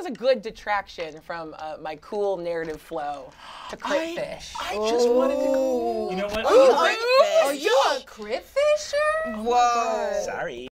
a good detraction from my cool narrative flow to Critfish. I just wanted to go. You know what? Are you a Critfisher? Whoa. Sorry.